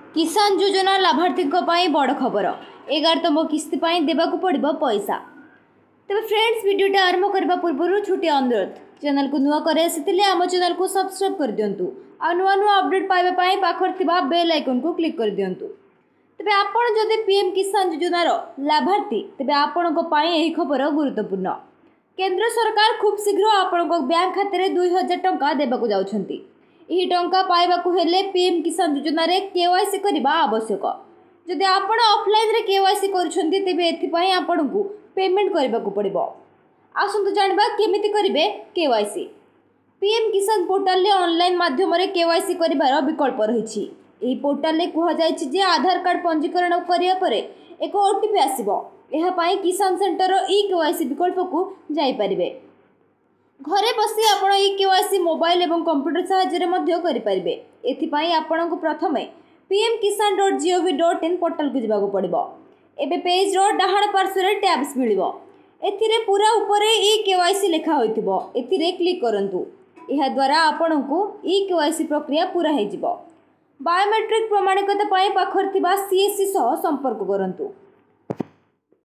किसान योजना लाभार्थी बड़ खबर 11तम किस्ती देवाक पड़ो पैसा। तेज फ्रेंड्स वीडियोटा आरंभ करने पूर्व छोटे अनुरोध चैनल को नुआ कर आम चैनल को सब्सक्राइब कर दिंतु आ नुआ नुआ अपडेट पाइबापी पाखर बेल आइकन को क्लिक कर दिंतु। तेज आपण जदि पीएम किसान योजनार लाभार्थी तेज आपण खबर गुरुत्वपूर्ण। केंद्र सरकार खूब शीघ्र आपण बैंक खाते 2000 टंका देवाक जाउछंती। यह टंका पाइबाकू हेले पीएम किसान योजना रे केवाईसी करबा आवश्यक। जदि आपण ऑफलाइन रे केवाईसी करूछंती तेबे एथिपई आपणकू पेमेंट करबाकू पड़िबो। आसंतु जानबा केमिति करिवे केवाईसी। पीएम किसान पोर्टल रे ऑनलाइन माध्यम रे केवाईसी करिवार विकल्प रहिछि। एही पोर्टल रे कुहा जायछि जे आधार कार्ड पंजीकरण करिया परे एक ओटीपी आसीबो। एहा पई किसान सेंटर ई केवाईसी विकल्प को जाई परिबे। घरे बसी आपण ई केवाईसी मोबाइल एवं कंप्यूटर सहायता मध्य करि परिबे। एथिपई आपणकू प्रथमे pmkisan.gov.in पोर्टल को जिबाकू पड़िबो। एबे पेज रो डाहाण पार्श्व रे टैब्स मिलिबो। एथिरे पूरा ऊपर ई केवाईसी लिखा होइतिबो। एथिरे क्लिक करंतु। एहा द्वारा आपणकू ई केवाईसी प्रक्रिया पूरा हे जिवो। बायोमेट्रिक प्रमाणिकता पाए पाखर थिबा सीएससी सह संपर्क करंतु।